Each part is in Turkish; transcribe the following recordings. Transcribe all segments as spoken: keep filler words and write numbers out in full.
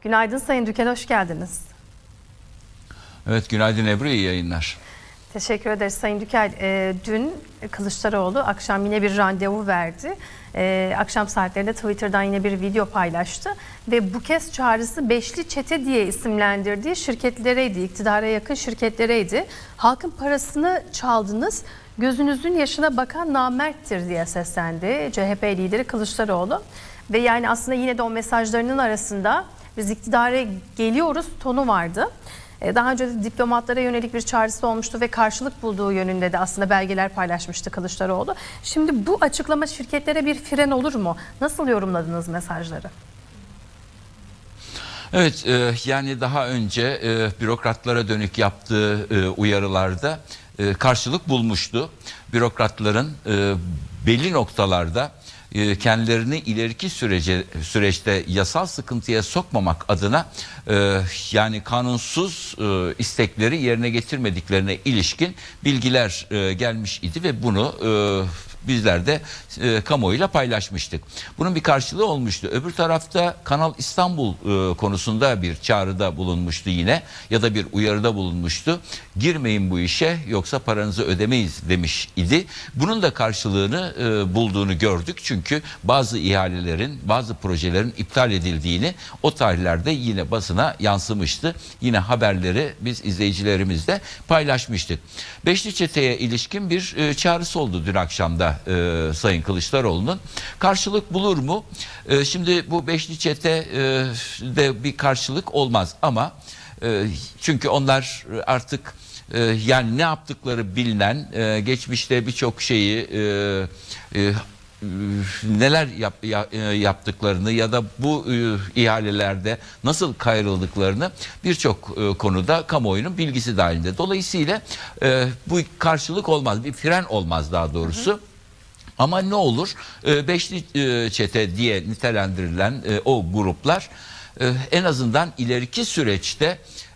Günaydın Sayın Dükel, hoş geldiniz. Evet, günaydın Ebru, iyi yayınlar. Teşekkür ederiz Sayın Dükel. E, dün Kılıçdaroğlu akşam yine bir randevu verdi. E, akşam saatlerinde Twitter'dan yine bir video paylaştı. Ve bu kez çağrısı Beşli Çete diye isimlendirdiği şirketlereydi, iktidara yakın şirketlereydi. Halkın parasını çaldınız, gözünüzün yaşına bakan namerttir diye seslendi C H P lideri Kılıçdaroğlu. Ve yani aslında yine de o mesajlarının arasında biz iktidara geliyoruz tonu vardı. Daha önce de diplomatlara yönelik bir çağrısı olmuştu ve karşılık bulduğu yönünde de aslında belgeler paylaşmıştı Kılıçdaroğlu. Şimdi bu açıklama şirketlere bir fren olur mu? Nasıl yorumladınız mesajları? Evet, e, yani daha önce e, bürokratlara dönük yaptığı e, uyarılarda e, karşılık bulmuştu. Bürokratların e, belli noktalarda kendilerini ileriki sürece, süreçte yasal sıkıntıya sokmamak adına e, yani kanunsuz e, istekleri yerine getirmediklerine ilişkin bilgiler e, gelmiş idi ve bunu e, bizler de e, kamuoyuyla paylaşmıştık. Bunun bir karşılığı olmuştu. Öbür tarafta Kanal İstanbul e, konusunda bir çağrıda bulunmuştu yine ya da bir uyarıda bulunmuştu. Girmeyin bu işe yoksa paranızı ödemeyiz demiş idi. Bunun da karşılığını e, bulduğunu gördük. Çünkü bazı ihalelerin, bazı projelerin iptal edildiğini o tarihlerde yine basına yansımıştı. Yine haberleri biz izleyicilerimizle paylaşmıştık. Beşli Çete'ye ilişkin bir e, çağrısı oldu dün akşamda e, Sayın Kılıçdaroğlu'nun. Karşılık bulur mu? E, şimdi bu Beşli Çete e, de bir karşılık olmaz ama e, çünkü onlar artık e, yani ne yaptıkları bilinen, e, geçmişte birçok şeyi e, e, neler yap, yaptıklarını ya da bu ihalelerde nasıl kayrıldıklarını birçok konuda kamuoyunun bilgisi dahilinde. Dolayısıyla bu karşılık olmaz, bir fren olmaz daha doğrusu. Hı hı. Ama ne olur? Beşli Çete diye nitelendirilen o gruplar en azından ileriki süreçte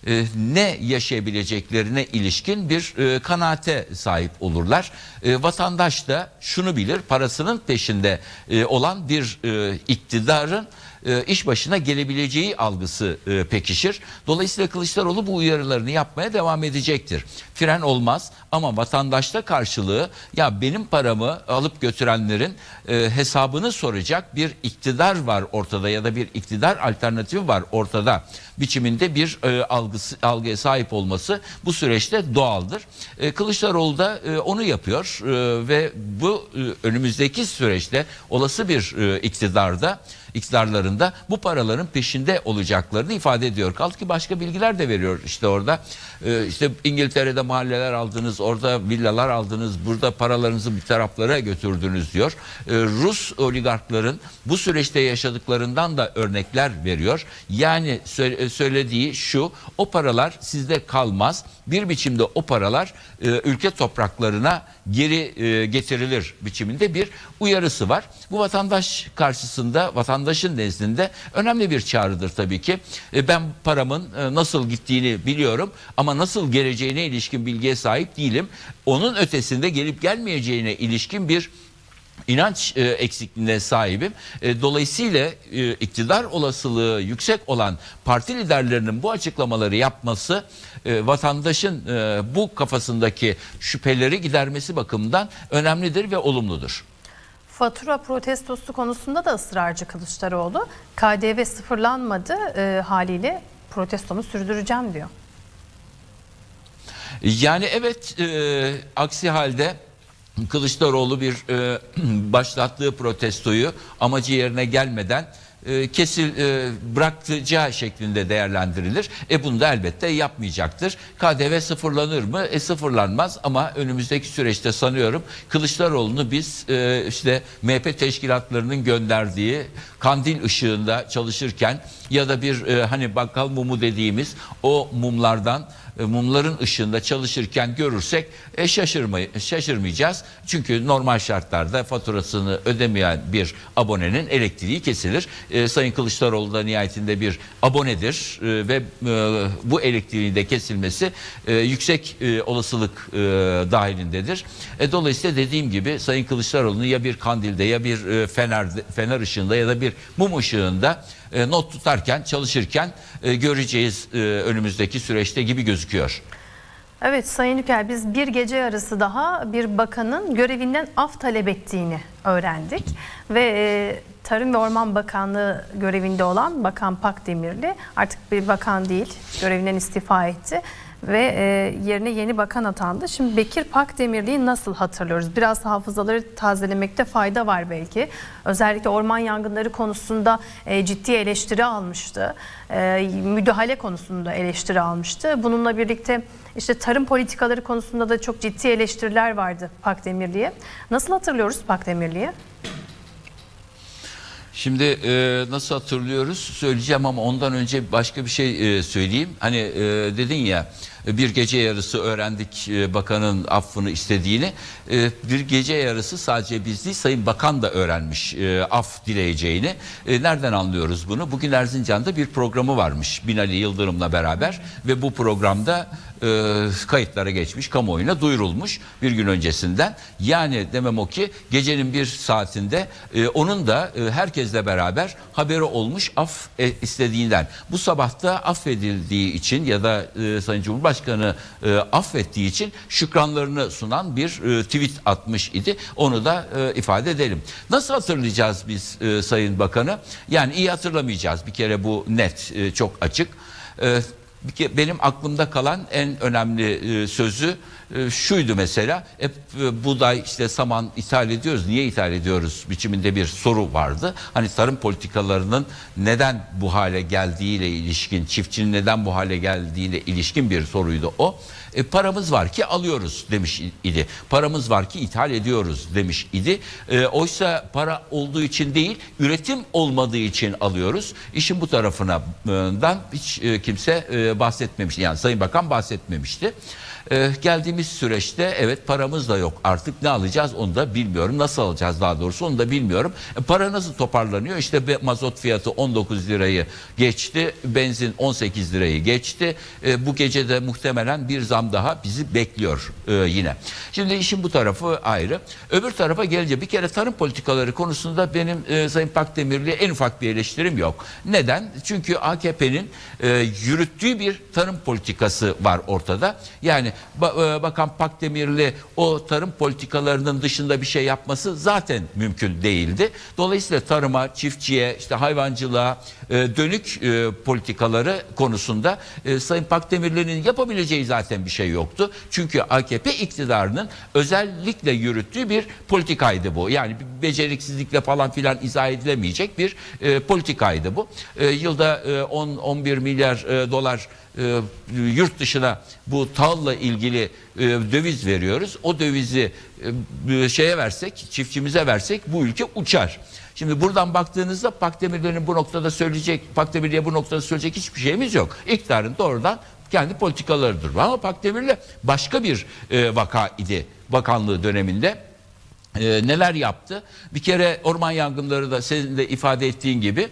ne yaşayabileceklerine ilişkin bir kanaate sahip olurlar. Vatandaş da şunu bilir, parasının peşinde olan bir iktidarın iş başına gelebileceği algısı pekişir. Dolayısıyla Kılıçdaroğlu bu uyarılarını yapmaya devam edecektir. Fren olmaz ama vatandaşta karşılığı ya benim paramı alıp götürenlerin hesabını soracak bir iktidar var ortada ya da bir iktidar alternatifi var ortada biçiminde bir algısı, algıya sahip olması bu süreçte doğaldır. Kılıçdaroğlu da onu yapıyor ve bu önümüzdeki süreçte olası bir iktidarda iktidarlarında bu paraların peşinde olacaklarını ifade ediyor. Kaldı ki başka bilgiler de veriyor işte orada. Ee, işte İngiltere'de mahalleler aldınız, orada villalar aldınız, burada paralarınızı bir taraflara götürdünüz diyor. Ee, Rus oligarkların bu süreçte yaşadıklarından da örnekler veriyor. Yani sö- söylediği şu, o paralar sizde kalmaz. Bir biçimde o paralar e, ülke topraklarına geri e, getirilir biçiminde bir uyarısı var. Bu vatandaş karşısında, vatandaşın nezdinde önemli bir çağrıdır tabii ki. E, ben paramın e, nasıl gittiğini biliyorum ama nasıl geleceğine ilişkin bilgiye sahip değilim. Onun ötesinde gelip gelmeyeceğine ilişkin bir İnanç e, eksikliğine sahibim. E, dolayısıyla e, iktidar olasılığı yüksek olan parti liderlerinin bu açıklamaları yapması e, vatandaşın e, bu kafasındaki şüpheleri gidermesi bakımından önemlidir ve olumludur. Fatura protestosu konusunda da ısrarcı Kılıçdaroğlu. K D V sıfırlanmadı e, haliyle protestomu sürdüreceğim diyor. Yani evet, e, aksi halde Kılıçdaroğlu bir e, başlattığı protestoyu amacı yerine gelmeden e, kesil e, bırakacağı şeklinde değerlendirilir. E bunu da elbette yapmayacaktır. K D V sıfırlanır mı? E sıfırlanmaz ama önümüzdeki süreçte sanıyorum Kılıçdaroğlu'nu biz e, işte M H P teşkilatlarının gönderdiği kandil ışığında çalışırken ya da bir e, hani bakkal mumu dediğimiz o mumlardan mumların ışığında çalışırken görürsek e, şaşırmay şaşırmayacağız. Çünkü normal şartlarda faturasını ödemeyen bir abonenin elektriği kesilir. E, Sayın Kılıçdaroğlu da nihayetinde bir abonedir e, ve e, bu elektriğin de kesilmesi e, yüksek e, olasılık e, dahilindedir. E, dolayısıyla dediğim gibi Sayın Kılıçdaroğlu'nu ya bir kandilde ya bir e, fener fener ışığında ya da bir mum ışığında e, not tutarken, çalışırken e, göreceğiz e, önümüzdeki süreçte gibi gözüküyor. Evet Sayın Yükel, biz bir gece yarısı daha bir bakanın görevinden af talep ettiğini öğrendik. Ve e, Tarım ve Orman Bakanlığı görevinde olan Bakan Pakdemirli artık bir bakan değil, görevinden istifa etti. Ve e, yerine yeni bakan atandı. Şimdi Bekir Pakdemirli'yi nasıl hatırlıyoruz? Biraz hafızaları tazelemekte fayda var belki. Özellikle orman yangınları konusunda e, ciddi eleştiri almıştı. E, müdahale konusunda eleştiri almıştı. Bununla birlikte işte tarım politikaları konusunda da çok ciddi eleştiriler vardı Pakdemirli'ye. Nasıl hatırlıyoruz Pakdemirli'yi? Şimdi e, nasıl hatırlıyoruz söyleyeceğim ama ondan önce başka bir şey e, söyleyeyim. Hani e, dedin ya bir gece yarısı öğrendik e, bakanın affını istediğini. E, bir gece yarısı sadece biz değil, Sayın Bakan da öğrenmiş e, af dileyeceğini. E, nereden anlıyoruz bunu? Bugün Erzincan'da bir programı varmış Binali Yıldırım'la beraber ve bu programda e, kayıtlara geçmiş, kamuoyuna duyurulmuş bir gün öncesinden. Yani demem o ki gecenin bir saatinde e, onun da e, herkesle beraber haberi olmuş af e, istediğinden. Bu sabahta affedildiği için ya da e, Sayın Cumhurbaşkanı e, affettiği için şükranlarını sunan bir e, tweet atmış idi. Onu da e, ifade edelim. Nasıl hatırlayacağız biz e, Sayın Bakanı? Yani iyi hatırlamayacağız. Bir kere bu net, e, çok açık. E, Benim aklımda kalan en önemli e, sözü e, şuydu mesela. Hep e, buğday, işte saman ithal ediyoruz. Niye ithal ediyoruz biçiminde bir soru vardı. Hani tarım politikalarının neden bu hale geldiğiyle ilişkin, çiftçinin neden bu hale geldiğiyle ilişkin bir soruydu o. E, paramız var ki alıyoruz demiş idi. Paramız var ki ithal ediyoruz demiş idi. E, oysa para olduğu için değil, üretim olmadığı için alıyoruz. İşin bu tarafından hiç e, kimse e, bahsetmemişti. Yani Sayın Bakan bahsetmemişti. Ee, geldiğimiz süreçte evet paramız da yok artık, ne alacağız onu da bilmiyorum, nasıl alacağız daha doğrusu onu da bilmiyorum. E, para nasıl toparlanıyor? İşte mazot fiyatı on dokuz lirayı geçti, benzin on sekiz lirayı geçti. E, bu gece de muhtemelen bir zam daha bizi bekliyor e, yine. Şimdi işin bu tarafı ayrı. Öbür tarafa gelince bir kere tarım politikaları konusunda benim e, Sayın Pakdemirli'ye en ufak bir eleştirim yok. Neden? Çünkü A K P'nin e, yürüttüğü bir tarım politikası var ortada. Yani Bakan Pakdemirli o tarım politikalarının dışında bir şey yapması zaten mümkün değildi. Dolayısıyla tarıma, çiftçiye, işte hayvancılığa dönük politikaları konusunda Sayın Pakdemirli'nin yapabileceği zaten bir şey yoktu. Çünkü A K P iktidarının özellikle yürüttüğü bir politikaydı bu. Yani bir beceriksizlikle falan filan izah edilemeyecek bir politikaydı bu. Yılda on on bir milyar dolar E, yurt dışına bu tahılla ilgili e, döviz veriyoruz. O dövizi e, şeye versek, çiftçimize versek bu ülke uçar. Şimdi buradan baktığınızda Pakdemirli'nin bu noktada söyleyecek, Pakdemirli'ye bu noktada söyleyecek hiçbir şeyimiz yok. İktidarın doğrudan kendi politikalarıdır. Ama Pakdemirli başka bir e, vaka idi bakanlığı döneminde. E, neler yaptı? Bir kere orman yangınları da senin de ifade ettiğin gibi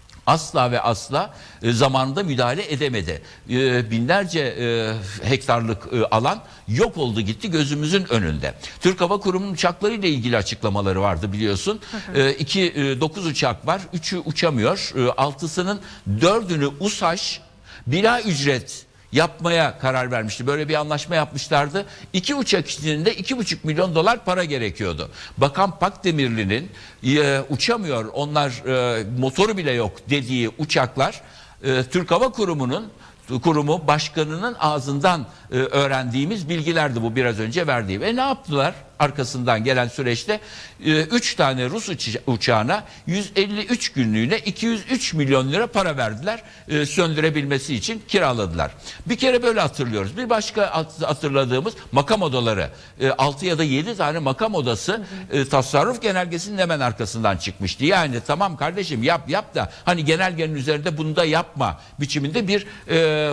asla ve asla e, zamanında müdahale edemedi. E, binlerce e, hektarlık e, alan yok oldu gitti gözümüzün önünde. Türk Hava Kurumu'nun uçaklarıyla ilgili açıklamaları vardı biliyorsun. Hı hı. E, iki, e, dokuz uçak var. Üçü uçamıyor. E, altısının dördünü USAŞ bila ücret yapmaya karar vermişti. Böyle bir anlaşma yapmışlardı. İki uçak için de iki buçuk milyon dolar para gerekiyordu. Bakan Pakdemirli'nin e, uçamıyor, onlar e, motoru bile yok dediği uçaklar e, Türk Hava Kurumu'nun kurumu başkanının ağzından e, öğrendiğimiz bilgilerdi bu biraz önce verdiğim. E ne yaptılar? Arkasından gelen süreçte üç tane Rus uçağına yüz elli üç günlüğüne iki yüz üç milyon lira para verdiler. E, söndürebilmesi için kiraladılar. Bir kere böyle hatırlıyoruz. Bir başka hatırladığımız makam odaları. E, altı ya da yedi tane makam odası e, tasarruf genelgesinin hemen arkasından çıkmıştı. Yani tamam kardeşim yap yap da hani genelgenin üzerinde bunu da yapma biçiminde bir e,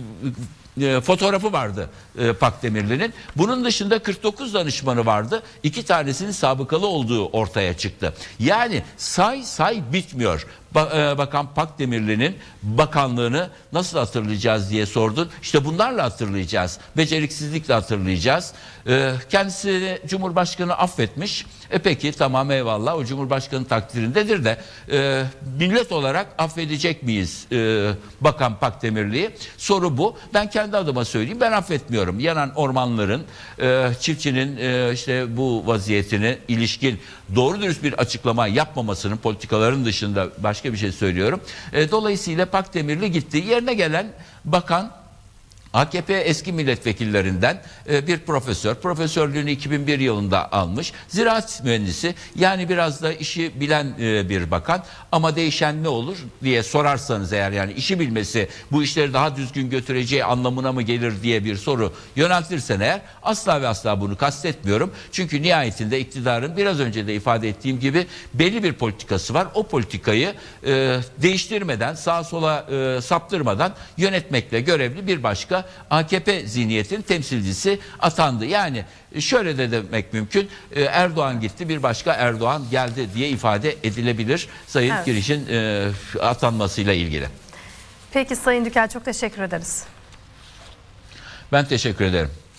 E, fotoğrafı vardı e, Pakdemirli'nin. Bunun dışında kırk dokuz danışmanı vardı. İki tanesinin sabıkalı olduğu ortaya çıktı. Yani say say bitmiyor. Ba- e, Bakan Pakdemirli'nin bakanlığını nasıl hatırlayacağız diye sordun. İşte bunlarla hatırlayacağız. Beceriksizlikle hatırlayacağız. E, kendisini Cumhurbaşkanı affetmiş. E peki tamam, eyvallah, o Cumhurbaşkanı takdirindedir de e, millet olarak affedecek miyiz e, Bakan Pakdemirli'yi? Soru bu. Ben kendi adıma söyleyeyim, ben affetmiyorum. Yanan ormanların, e, çiftçinin e, işte bu vaziyetine ilişkin doğru dürüst bir açıklama yapmamasının, politikaların dışında başka bir şey söylüyorum. E, dolayısıyla Pakdemirli gitti. Yerine gelen bakan A K P eski milletvekillerinden e, bir profesör. Profesörlüğünü iki bin bir yılında almış. Ziraat mühendisi, yani biraz da işi bilen e, bir bakan. Ama değişen ne olur diye sorarsanız eğer, yani işi bilmesi bu işleri daha düzgün götüreceği anlamına mı gelir diye bir soru yöneltirsen eğer, asla ve asla bunu kastetmiyorum. Çünkü nihayetinde iktidarın biraz önce de ifade ettiğim gibi belli bir politikası var. O politikayı e, değiştirmeden, sağa sola e, saptırmadan yönetmekle görevli bir başka A K P zihniyetinin temsilcisi atandı. Yani şöyle de demek mümkün, Erdoğan gitti, bir başka Erdoğan geldi diye ifade edilebilir Sayın Evet. Kiriş'in e, atanmasıyla ilgili. Peki Sayın Dükel, çok teşekkür ederiz. Ben teşekkür ederim.